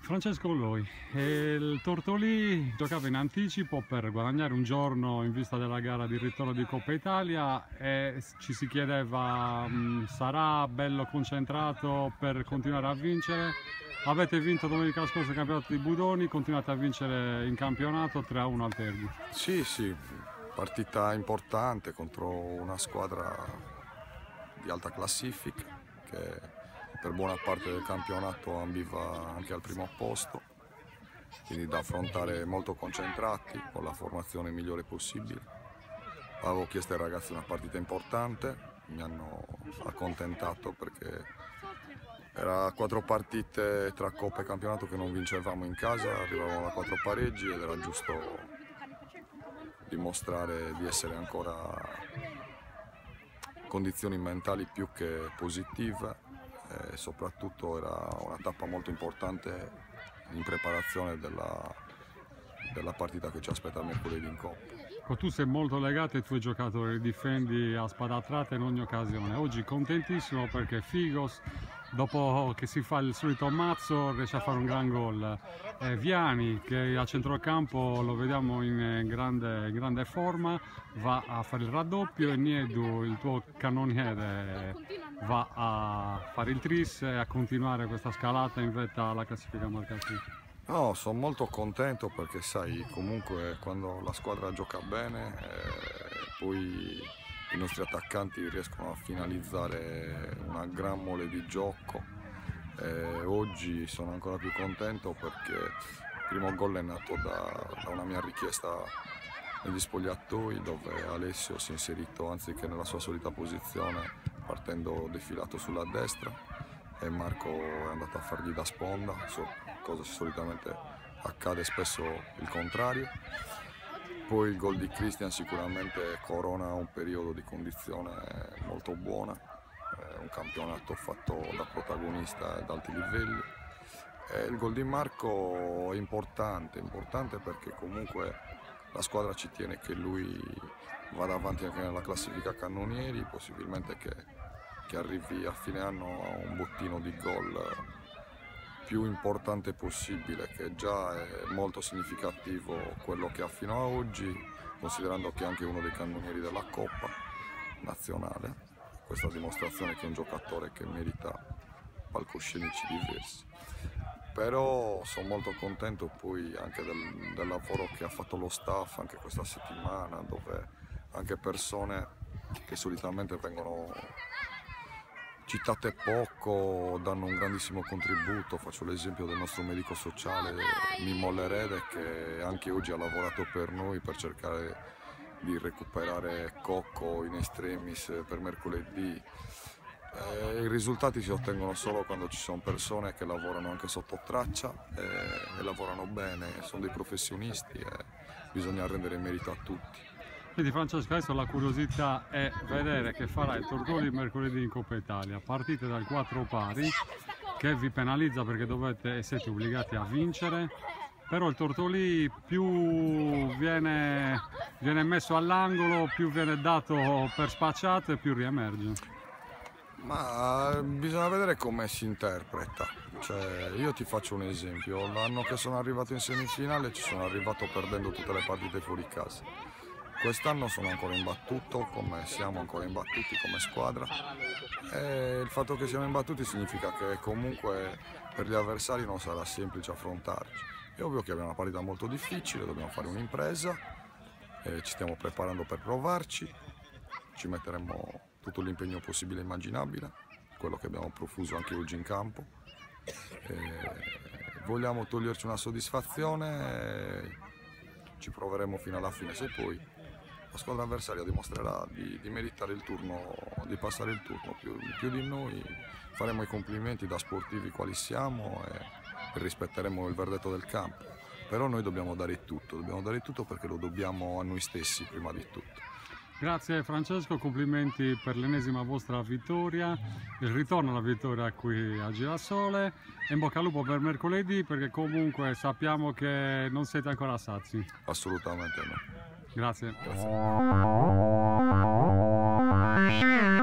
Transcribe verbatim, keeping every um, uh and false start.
Francesco Loi, il Tortolì giocava in anticipo per guadagnare un giorno in vista della gara di ritorno di Coppa Italia e ci si chiedeva mh, sarà bello concentrato per continuare a vincere. Avete vinto domenica scorsa il campionato di Budoni, continuate a vincere in campionato tre a uno al Terni. Sì, sì, partita importante contro una squadra di alta classifica che per buona parte del campionato ambiva anche al primo posto, quindi da affrontare molto concentrati con la formazione migliore possibile. Avevo chiesto ai ragazzi una partita importante, mi hanno accontentato perché era quattro partite tra Coppa e campionato che non vincevamo in casa, arrivavamo a quattro pareggi ed era giusto dimostrare di essere ancora condizioni mentali più che positive. E soprattutto era una tappa molto importante in preparazione della, della partita che ci aspetta mercoledì in Coppa. Ecco, tu sei molto legato ai tuoi giocatori, difendi a spada tratta in ogni occasione. Oggi contentissimo perché Figos, dopo che si fa il solito mazzo, riesce a fare un gran gol. Eh, Viani, che a centrocampo lo vediamo in grande, grande forma, va a fare il raddoppio e Niedu, il tuo cannoniere, va a fare il tris e a continuare questa scalata in vetta alla classifica marcatrice. No, sono molto contento perché sai, comunque quando la squadra gioca bene, eh, poi i nostri attaccanti riescono a finalizzare una gran mole di gioco. Eh, oggi sono ancora più contento perché il primo gol è nato da, da una mia richiesta negli spogliatoi, dove Alessio si è inserito anziché nella sua solita posizione partendo defilato sulla destra e Marco è andato a fargli da sponda, cosa che solitamente accade spesso il contrario. Poi il gol di Christian sicuramente corona un periodo di condizione molto buona, è un campionato fatto da protagonista ad alti livelli. E il gol di Marco è importante, importante perché comunque la squadra ci tiene che lui vada avanti anche nella classifica cannonieri, possibilmente che, che arrivi a fine anno a un bottino di gol più importante possibile, che già è molto significativo quello che ha fino a oggi, considerando che è anche uno dei cannonieri della Coppa nazionale. Questa dimostrazione che è un giocatore che merita palcoscenici diversi. Però sono molto contento poi anche del, del lavoro che ha fatto lo staff anche questa settimana, dove anche persone che solitamente vengono citate poco danno un grandissimo contributo. Faccio l'esempio del nostro medico sociale Mimmo Lerede, che anche oggi ha lavorato per noi per cercare di recuperare Cocco in extremis per mercoledì. Eh, I risultati si ottengono solo quando ci sono persone che lavorano anche sotto traccia e, e lavorano bene, sono dei professionisti e bisogna rendere merito a tutti. Quindi Francesco, adesso la curiosità è vedere che farà il Tortolì mercoledì in Coppa Italia. Partite dal quattro pari, che vi penalizza perché dovete e siete obbligati a vincere, però il Tortolì più viene, viene messo all'angolo, più viene dato per spacciato e più riemerge. Ma bisogna vedere come si interpreta. Cioè, io ti faccio un esempio, l'anno che sono arrivato in semifinale ci sono arrivato perdendo tutte le partite fuori casa. Quest'anno sono ancora imbattuto, come siamo ancora imbattuti come squadra, e il fatto che siamo imbattuti significa che comunque per gli avversari non sarà semplice affrontarci. È ovvio che abbiamo una partita molto difficile, dobbiamo fare un'impresa, ci stiamo preparando per provarci, ci metteremo tutto l'impegno possibile e immaginabile, quello che abbiamo profuso anche oggi in campo. E vogliamo toglierci una soddisfazione, ci proveremo fino alla fine, se poi la squadra avversaria dimostrerà di, di meritare il turno, di passare il turno più, più di noi, faremo i complimenti da sportivi quali siamo e, e rispetteremo il verdetto del campo. Però noi dobbiamo dare tutto, dobbiamo dare tutto perché lo dobbiamo a noi stessi prima di tutto. Grazie Francesco, complimenti per l'ennesima vostra vittoria, il ritorno alla vittoria qui a Girasole e in bocca al lupo per mercoledì, perché comunque sappiamo che non siete ancora sazi. Assolutamente no. Grazie. Grazie.